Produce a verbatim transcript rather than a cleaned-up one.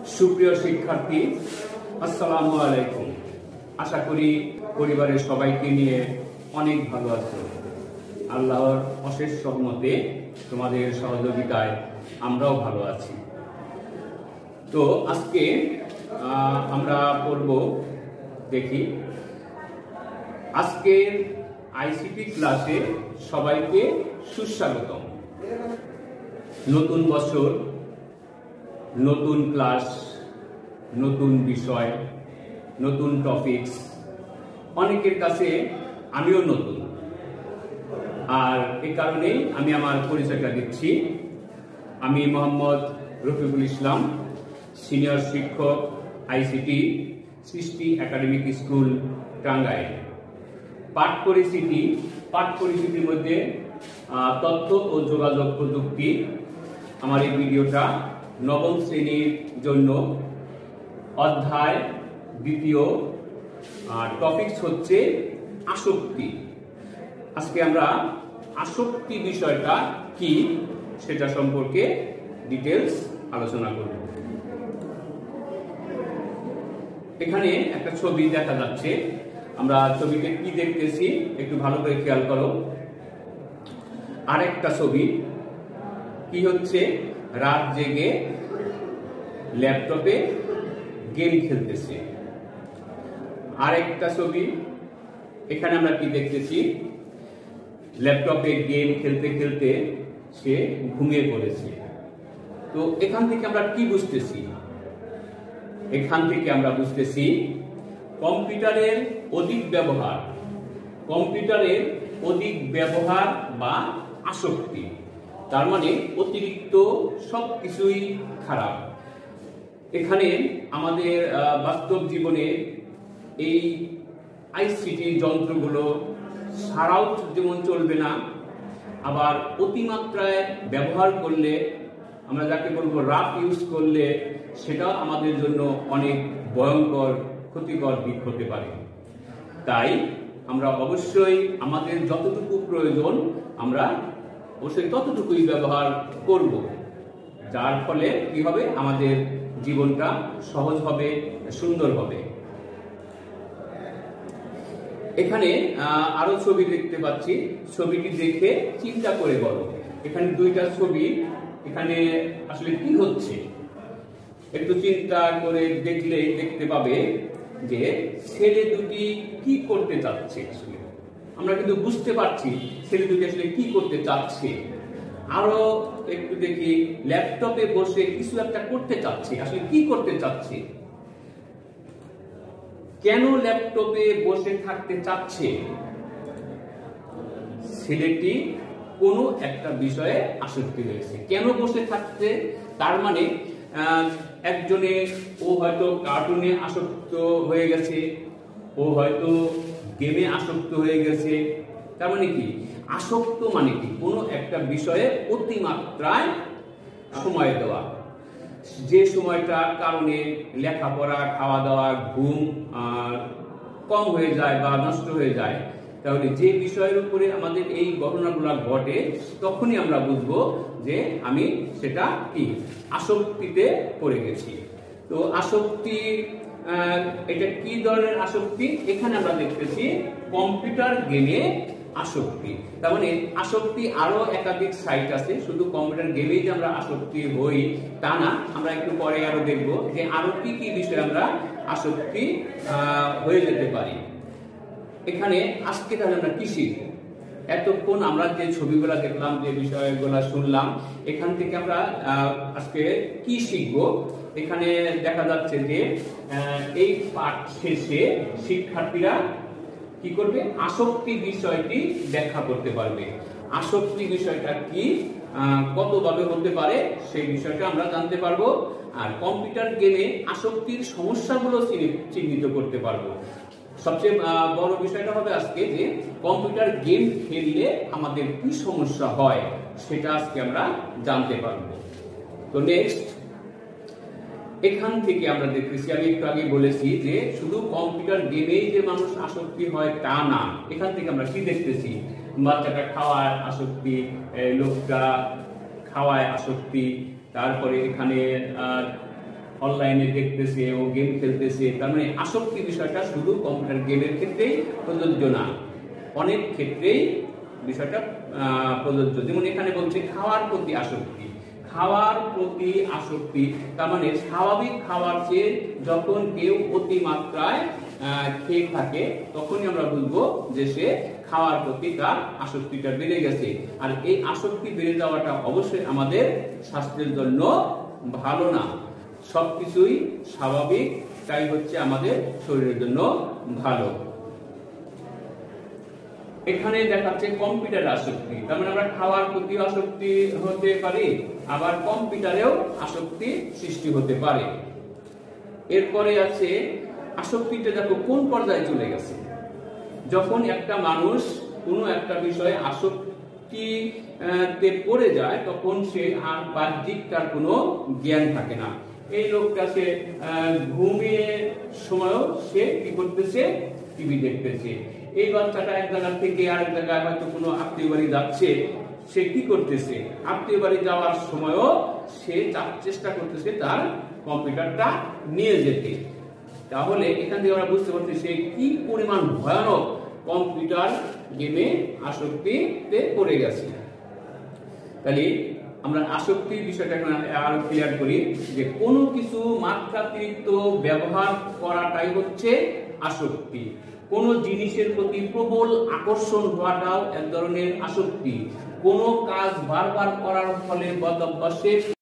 সুপ্রিয় শিক্ষার্থী, আসসালামু আলাইকুম। আশা করি পরিবারের সবাইকে নিয়ে অনেক ভালো আছো। আল্লাহর অশেষ রহমতে তোমাদের সহযোগিতায় আমরাও ভালো আছি। তো আজকে আমরা পড়ব, দেখি আজকের আইসিটি ক্লাসে সবাইকে সুস্বাগতম। নতুন বছর, নতুন ক্লাস, নতুন বিষয়, নতুন টপিকস। অনেকের কাছে আমিও নতুন, আর এই কারণেই আমি আমার পরিচয়টা দিচ্ছি। আমি মোহাম্মদ রফিকুল ইসলাম, সিনিয়র শিক্ষক, ICT, Srishti academic school, Tangail. পাঠ পরিস্থিতি পাঠ পরিস্থিতির মধ্যে তথ্য ও যোগাযোগ প্রযুক্তি। আমার এই ভিডিওটা নবম শ্রেণীর জন্য। অধ্যায় দ্বিতীয়, টপিকস হচ্ছে আসক্তি। আজকে আমরা আসক্তি বিষয়টা কি সেটা সম্পর্কে ডিটেলস আলোচনা করব। এখানে একটা ছবি দেখা যাচ্ছে। আমরা ছবিতে কি দেখতেছি একটু ভালো করে খেয়াল করো। আরেকটা ছবি কি হচ্ছে, রাত জেগে ল্যাপটপে গেম খেলতেছে। আরেকটা ছবি, এখানে আমরা কি দেখতেছি, ল্যাপটপে গেম খেলতে খেলতে সে ঘুমিয়ে পড়েছে। তো এখান থেকে আমরা কি বুঝতেছি? এখান থেকে আমরা বুঝতেছি কম্পিউটারের অধিক ব্যবহার, কম্পিউটারের অধিক ব্যবহার বা আসক্তি। তার মানে অতিরিক্ত সবকিছুই খারাপ। এখানে আমাদের বাস্তব জীবনে এই আইসিটি যন্ত্রগুলো সারাও যেমন চলবে না, আবার অতিমাত্রায় ব্যবহার করলে, আমরা যাকে বলবো রাফ ইউজ করলে, সেটা আমাদের জন্য অনেক ভয়ঙ্কর ক্ষতিকর দিক হতে পারে। তাই আমরা অবশ্যই আমাদের যতটুকু প্রয়োজন আমরা অবশ্যই ততটুকুই ব্যবহার করব, যার ফলে কি হবে, আমাদের জীবনটা সহজ হবে, সুন্দর হবে। এখানে আরো ছবি দেখতে পাচ্ছি। ছবিটি দেখে চিন্তা করে বলো, এখানে দুইটা ছবি, এখানে আসলে কি হচ্ছে একটু চিন্তা করে দেখলেই দেখতে পাবে যে ছেলে দুটি কি করতে চাচ্ছে। আসলে আমরা কিন্তু বুঝতে পারছি ছেলে দুটি আসলে কি করতে চাচ্ছে। আরো একটু দেখি, ল্যাপটপে বসে কিছু একটা করতে চাচ্ছে। আসলে কি করতে চাচ্ছে? কেন ল্যাপটপে বসে থাকতে চাচ্ছে? ছেলেটি কোনো একটা বিষয়ে আসক্তি হয়েছে। কেন বসে থাকছে? তার মানে একজনে ও হয়তো কার্টুনে আসক্ত হয়ে গেছে, ও হয়তো গেমে আসক্ত হয়ে গেছে। তার মানে কি আসক্ত মানে কি? কোনো একটা বিষয়ে অতিমাত্রায় সময় দেওয়া, যে সময়টার কারণে লেখাপড়া, খাওয়া দাওয়া, ঘুম কম হয়ে যায় বা নষ্ট হয়ে যায়। তাহলে যে বিষয়ের উপরে আমাদের এই ঘটনাগুলো ঘটে, তখনই আমরা বুঝবো যে আমি সেটা কি আসক্তিতে পড়ে গেছি। তো আসক্তি, এটা কি ধরনের আসক্তি? এখানে আমরা দেখতেছি কম্পিউটার গেমে আসক্তি। তার মানে আসক্তি আরো একাধিক সাইট আছে, শুধু কম্পিউটার গেমেই যে আমরা আসক্তি হই তা না। আমরা একটু পরে আরো দেখবো যে আরো কি কি বিষয়ে আমরা আসক্তি হয়ে যেতে পারি। এখানে আজকে তাহলে আমরা কি শিখব? এতক্ষণ আমরা যে ছবিগুলা দেখলাম, যে বিষয়গুলা শুনলাম, এখান থেকে আমরা আজকে কি শিখব? এখানে দেখা যাচ্ছে যে এই পাঠ শেষে শিক্ষার্থীরা কি করবে? আসক্তি বিষয়টি ব্যাখ্যা করতে পারবে। আসক্তি বিষয়টা কি, কতভাবে হতে পারে, সেই বিষয়টা আমরা জানতে পারবো। আর কম্পিউটার গেমে আসক্তির সমস্যাগুলো চিহ্নিত করতে পারবো। সবচেয়ে বড় বিষয়টা হবে আজকে যে কম্পিউটার গেম খেললে আমাদের কি সমস্যা হয়, সেটা আজকে আমরা জানতে পারবো। তো নেক্সট, এখান থেকে আমরা দেখতেছি, আমি একটু আগে বলেছি যে শুধু কম্পিউটার গেমেই যে মানুষ আসক্তি হয় তা না। এখান থেকে আমরা কি দেখতেছি, বাচ্চাটা খাওয়ার আসক্তি, লোকটা খাওয়ায় আসক্তি, তারপরে এখানে অনলাইনে দেখতেছে, ও গেম খেলতেছে। তার মানে আসক্তি বিষয়টা শুধু কম্পিউটার গেমের ক্ষেত্রেই প্রযোজ্য না, অনেক ক্ষেত্রেই বিষয়টা প্রযোজ্য। যেমন এখানে বলছে খাওয়ার প্রতি আসক্তি। খাওয়ার প্রতি আসক্তি তার মানে স্বাভাবিক খাবার চেয়ে যখন কেউ অতিমাত্রায় খেয়ে থাকে তখনই আমরা বুঝবো যে সে খাওয়ার প্রতি তার আসক্তিটা বেড়ে গেছে। আর এই আসক্তি বেড়ে যাওয়াটা অবশ্যই আমাদের স্বাস্থ্যের জন্য ভালো না। সবকিছুই স্বাভাবিক, তাই হচ্ছে আমাদের শরীরের জন্য ভালো। এখানে দেখাচ্ছে কম্পিউটার আসক্তি। তার মানে আমরা খাওয়ার প্রতি আসক্তি হতে পারি, আবার কম্পিউটারেও আসক্তি সৃষ্টি হতে পারে। এরপরে আছে আসক্তিটা দেখো কোন পর্যায়ে চলে গেছে। যখন একটা মানুষ কোনো একটা বিষয়ে আসক্তিতে পড়ে যায় তখন সে আর বাহ্যিক তার কোনো জ্ঞান থাকে না। এই লোকটা সে ঘুমিয়ে সময়ও সে কি করতেছে, টিভি দেখতেছে। এই বাচ্চাটা এক জায়গা থেকে আরেক জায়গায় হয়তো কোনো আত্মীয় বাড়ি যাচ্ছে, সে কি করতেছে, আত্মীয় বাড়ি যাওয়ার সময়ও সে চেষ্টা করতেছে তার কম্পিউটারটা নিয়ে যেতে। তাহলে এখান থেকে আমরা বুঝতে পারছি সে কি পরিমাণ ভয়ানক কম্পিউটার গেমে আসক্তিতে পড়ে গেছে। তাহলে আমরা আসক্তির বিষয়টা আরো ক্লিয়ার করি যে কোনো কিছু মাত্রাতিরিক্ত ব্যবহার করাটাই হচ্ছে আসক্তি। কোনো জিনিসের প্রতি প্রবল আকর্ষণ হওয়াটাও এক ধরনের আসক্তি। কোনো কাজ বারবার করার ফলে বদ অভ্যাসে